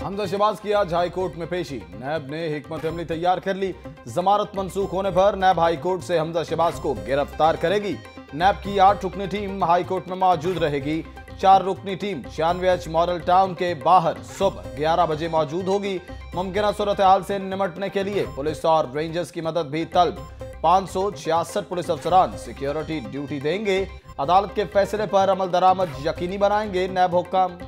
हमजा शहबाज की आज high court में पेशी। नैब ने हिकमत अमली तैयार कर ली। जमानत मंसूख होने पर नैब हाई कोर्ट से हमजा शहबाज को गिरफ्तार करेगी। नैब की 8 रुकनी टीम हाई कोर्ट में मौजूद रहेगी। 4 रुकनी टीम 96H मॉडल टाउन के बाहर सुबह 11 बजे मौजूद होगी। मुमकिन सूरत हाल से निमटने के लिए पुलिस और रेंजर्स की मदद भी तलब। 566 पुलिस अफसरान सिक्योरिटी ड्यूटी देंगे। अदालत के फैसले पर अमल दरामद यकीनी बनाएंगे नैब हुक्काम।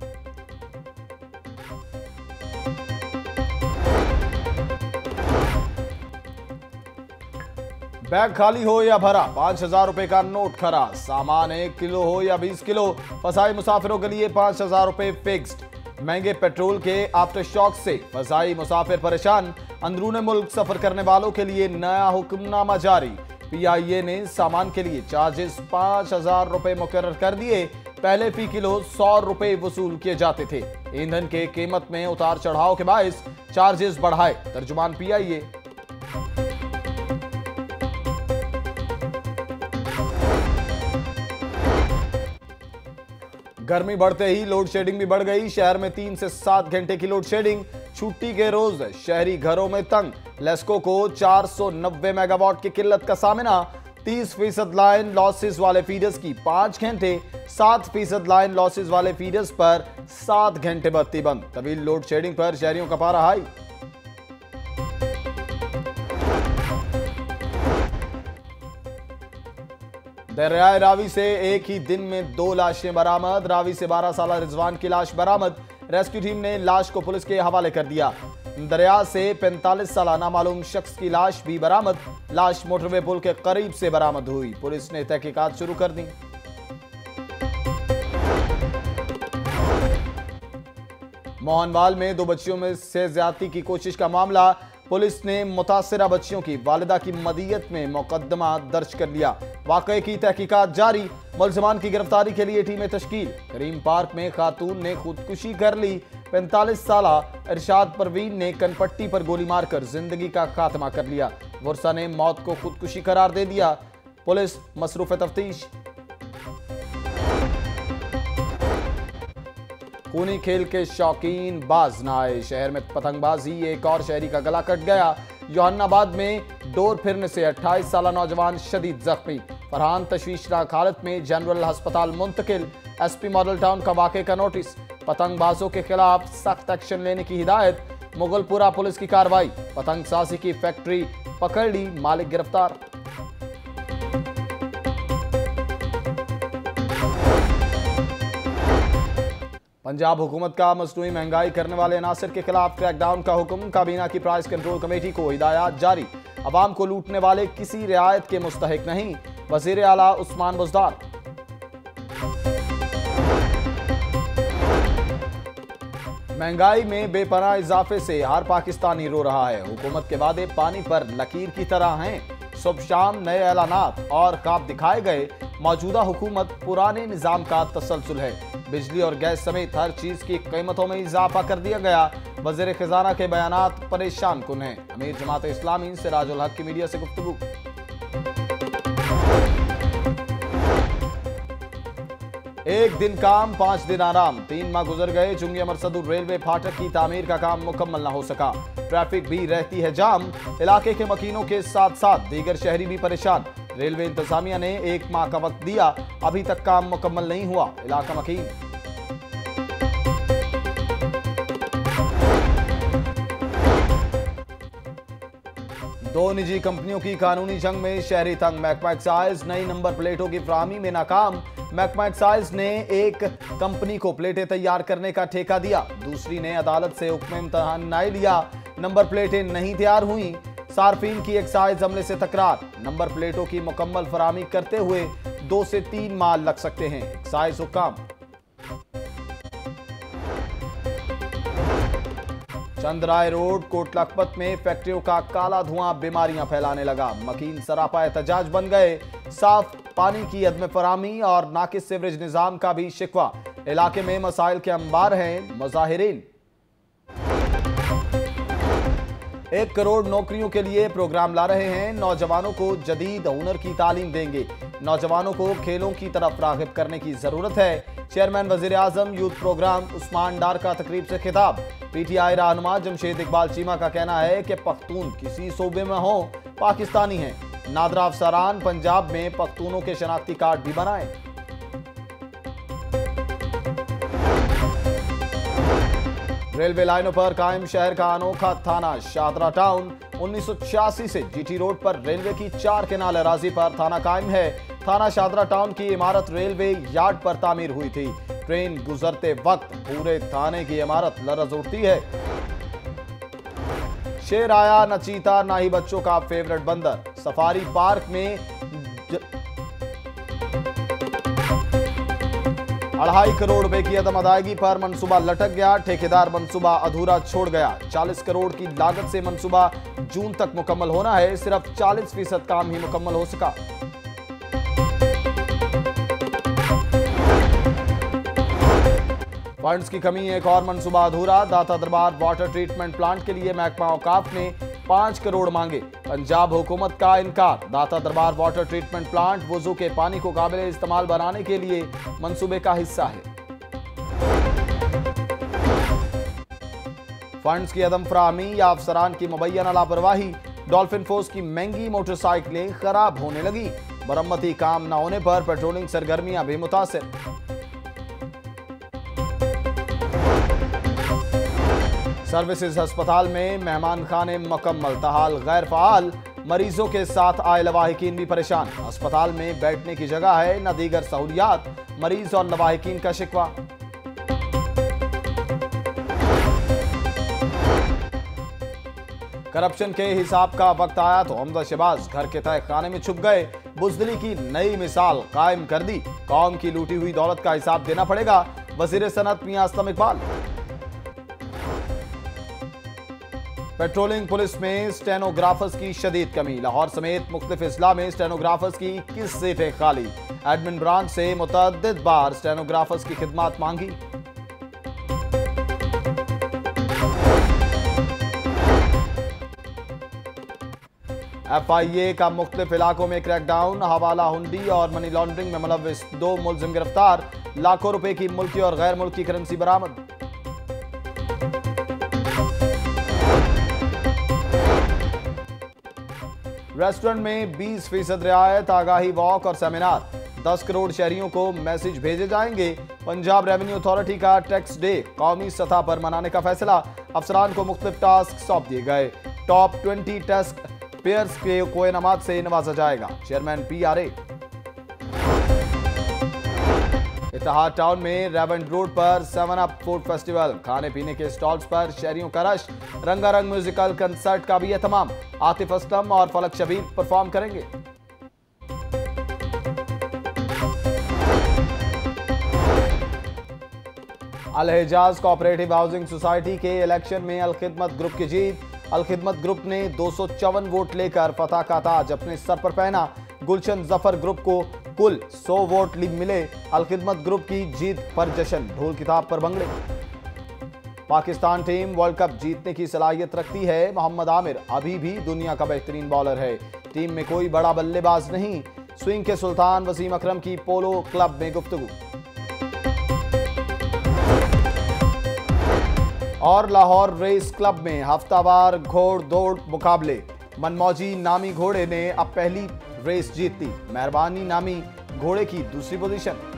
बैग खाली हो या भरा, 5000 रुपए का नोट खरा। सामान 1 किलो हो या 20 किलो, फसाई मुसाफिरों के लिए 5000 रुपए फिक्स्ड। महंगे पेट्रोल के आफ्टर शॉक से फसाई मुसाफिर परेशान। अंदरूनी मुल्क सफर करने वालों के लिए नया हुक्मनामा जारी। PIA ने सामान के लिए चार्जेस 5000 रुपए मुकर्रर कर दिए। पहले फी किलो 100 रुपए वसूल किए जाते थे। ईंधन के कीमत में उतार चढ़ाव के बायस चार्जेस बढ़ाए। तर्जुमान PIA। गर्मी बढ़ते ही लोड शेडिंग भी बढ़ गई। शहर में 3 से 7 घंटे की लोड शेडिंग। छुट्टी के रोज शहरी घरों में तंग। लेस्को को 490 मेगावाट की किल्लत का सामना। 30% लाइन लॉसेस वाले फीडर्स की 5 घंटे, 7% लाइन लॉसेस वाले फीडर्स पर 7 घंटे बत्ती बंद। तवील लोड शेडिंग पर शहरियों का पारा हाई। दरियाए रावी से एक ही दिन में 2 लाशें बरामद। रावी से 12 साल रिजवान की लाश बरामद। रेस्क्यू टीम ने लाश को पुलिस के हवाले कर दिया। दरिया से 45 साल नामालूम शख्स की लाश भी बरामद। लाश मोटरवे पुल के करीब से बरामद हुई। पुलिस ने तहकीकात शुरू कर दी। मोहनवाल में 2 बच्चियों में से ज्यादती की कोशिश का मामला। पुलिस ने मुतासिरा बच्चियों की वालिदा की मदियत में मुकदमा दर्ज कर लिया। वाकये की तहकीकात जारी। मुलजमान की गिरफ्तारी के लिए टीमें तश्कील। करीम पार्क में खातून ने खुदकुशी कर ली। 45 साल इरशाद परवीन ने कनपट्टी पर गोली मारकर जिंदगी का खात्मा कर लिया। वर्षा ने मौत को खुदकुशी करार दे दिया। पुलिस मसरूफ तफ्तीश। खूनी खेल के शौकीन बाज न आए। शहर में पतंगबाजी, एक और शहरी का गला कट गया। जोहानाबाद में डोर फिरने से 28 साल नौजवान शदीद जख्मी। फरहान तशवीशनाक हालत में जनरल अस्पताल मुंतकिल। SP मॉडल टाउन का वाक़े का नोटिस। पतंगबाजों के खिलाफ सख्त एक्शन लेने की हिदायत। मुगलपुरा पुलिस की कार्रवाई। पतंग साजी की फैक्ट्री पकड़ ली, मालिक गिरफ्तार। पंजाब हुकूमत का मसनूई महंगाई करने वाले अनासर के खिलाफ क्रैकडाउन का हुक्म। काबीना की प्राइस कंट्रोल कमेटी को हिदायत जारी। अवाम को लूटने वाले किसी रियायत के मुस्तहिक नहीं। वजीर आला उस्मान बुज़दार। महंगाई में बेपनाह इजाफे से हर पाकिस्तानी रो रहा है। हुकूमत के वादे पानी पर लकीर की तरह हैं। सुबह शाम नए ऐलानात और ख्वाब दिखाए गए। मौजूदा हुकूमत पुराने निजाम का तसलसल है। बिजली और गैस समेत हर चीज की कीमतों में इजाफा कर दिया गया। वज़ीर खजाना के बयानात परेशान कुन हैं। अमीर जमात इस्लामी सिराजुल हक की मीडिया से गुफ्तगू। एक दिन काम 5 दिन आराम। 3 माह गुजर गए। चुंगी मरसदुर रेलवे फाटक की तामीर का काम मुकम्मल न हो सका। ट्रैफिक भी रहती है जाम। इलाके के मकीनों के साथ साथ दीगर शहरी भी परेशान। रेलवे इंतजामिया ने 1 माह का वक्त दिया, अभी तक काम मुकम्मल नहीं हुआ। इलाका मकीन। दो निजी कंपनियों की कानूनी जंग में शहरी तंग। महकमा एक्साइज नई नंबर प्लेटों की फराहमी में नाकाम। महकमा एक्साइज ने एक कंपनी को प्लेटें तैयार करने का ठेका दिया। दूसरी ने अदालत से हुक्म इम्तिहान नहीं लिया। नंबर प्लेटें नहीं तैयार हुई। सार्फिन की एक्साइज अमले से तकरार। नंबर प्लेटों की मुकम्मल फराहमी करते हुए 2 से 3 माह लग सकते हैं। एक्साइज हुक्म। चंद्राय रोड कोट लखपत में फैक्ट्रियों का काला धुआं बीमारियां फैलाने लगा। मकीन सरापा एहतजाज बन गए। साफ पानी की अदम फराहमी और नाकिस सीवरेज निजाम का भी शिकवा। इलाके में मसाइल के अंबार हैं। मुजाहिरीन। 1 करोड़ नौकरियों के लिए प्रोग्राम ला रहे हैं। नौजवानों को जदीद हुनर की तालीम देंगे। नौजवानों को खेलों की तरफ राग़िब करने की जरूरत है। चेयरमैन वजीर आजम यूथ प्रोग्राम उस्मान डार का तकरीब से खिताब। पीटीआई रहनुमा जमशेद इकबाल चीमा का कहना है कि पख्तून किसी सूबे में हो पाकिस्तानी हैं। नादरा अफसरान पंजाब में पख्तूनों के शनाख्ती कार्ड भी बनाएं। रेलवे लाइनों पर कायम शहर का अनोखा थाना शादरा टाउन। 1986 से जीटी रोड पर रेलवे की 4 केनाल अराजी पर थाना कायम है। थाना शादरा टाउन की इमारत रेलवे यार्ड पर तामीर हुई थी। ट्रेन गुजरते वक्त पूरे थाने की इमारत लरज उठती है। शेर आया न चीता ना ही बच्चों का फेवरेट बंदर। सफारी पार्क में 2.5 करोड़ रुपए की अदम अदायगी पर मंसूबा लटक गया। ठेकेदार मंसूबा अधूरा छोड़ गया। 40 करोड़ की लागत से मंसूबा जून तक मुकम्मल होना है। सिर्फ 40% काम ही मुकम्मल हो सका। फंड्स की कमी, एक और मंसूबा अधूरा। दाता दरबार वाटर ट्रीटमेंट प्लांट के लिए महकमा औकाफ ने 5 करोड़ मांगे। पंजाब हुकूमत का इनकार। दाता दरबार वाटर ट्रीटमेंट प्लांट वुजू के पानी को काबिल इस्तेमाल बनाने के लिए मंसूबे का हिस्सा है। फंड्स की अदम फराहमी या अफसरान की मुबैना लापरवाही। डॉल्फिन फोर्स की महंगी मोटरसाइकिलें खराब होने लगी। मरम्मती काम न होने पर पेट्रोलिंग सरगर्मियां भी मुतासिर। सर्विसेज अस्पताल में मेहमान खाने मुकम्मल, तहाल गैर फाल। मरीजों के साथ आए लवाहिकीन भी परेशान। अस्पताल में बैठने की जगह है न दीगर सहूलियात। मरीज और लवाहिकीन का शिकवा। करप्शन के हिसाब का वक्त आया तो हमजा शहबाज घर के तय खाने में छुप गए। बुज़दिली की नई मिसाल कायम कर दी। कौम की लूटी हुई दौलत का हिसाब देना पड़ेगा। वजीर सनत मियां असलम इकबाल। पेट्रोलिंग पुलिस में स्टेनोग्राफर्स की शदीद कमी। लाहौर समेत मुख्तलिफ अजला में स्टेनोग्राफर्स की 21 सीटें खाली। एडमिन ब्रांच से मुतअद्दिद बार स्टेनोग्राफर्स की खिदमात मांगी। FIA का मुख्तलिफ इलाकों में क्रैकडाउन। हवाला हुंडी और मनी लॉन्ड्रिंग में मुलव्विस 2 मुलजिम गिरफ्तार। लाखों रुपए की मुल्की और गैर मुल्की करेंसी बरामद। रेस्टोरेंट में 20% रियायत। आगाही वॉक और सेमिनार। 10 करोड़ शहरियों को मैसेज भेजे जाएंगे। पंजाब रेवेन्यू अथॉरिटी का टैक्स डे कौमी सतह पर मनाने का फैसला। अफसरान को मुख्तलिफ टास्क सौंप दिए गए। टॉप 20 टेस्ट पेयर्स के को इनामात से नवाजा जाएगा। Chairman PRA। इत्तेहाद टाउन में रेवेंट रोड पर 7 अप फूड फेस्टिवल। खाने पीने के स्टॉल्स पर शहरियों का रश। रंगारंग म्यूजिकल कंसर्ट का भी एहतमाम। आतिफ असलम और फलक शबीर परफॉर्म करेंगे। Al Hijaz cooperative housing society के इलेक्शन में अलखिदमत ग्रुप की जीत। अलखिदमत ग्रुप ने 254 वोट लेकर फतह का ताज अपने सर पर पहना। गुलशन जफर ग्रुप को कुल 100 वोट मिले। अलखिदमत ग्रुप की जीत पर जश्न, ढोल किताब पर भंगड़े। पाकिस्तान टीम वर्ल्ड कप जीतने की सलाहियत रखती है। मोहम्मद आमिर अभी भी दुनिया का बेहतरीन बॉलर है। टीम में कोई बड़ा बल्लेबाज नहीं। स्विंग के सुल्तान वसीम अकरम की पोलो क्लब में गुफ्तगू। और लाहौर रेस क्लब में हफ्तावार घोड़ दौड़ मुकाबले। मनमौजी नामी घोड़े ने अब पहली रेस जीत ली। मेहरबानी नामी घोड़े की दूसरी पोजीशन।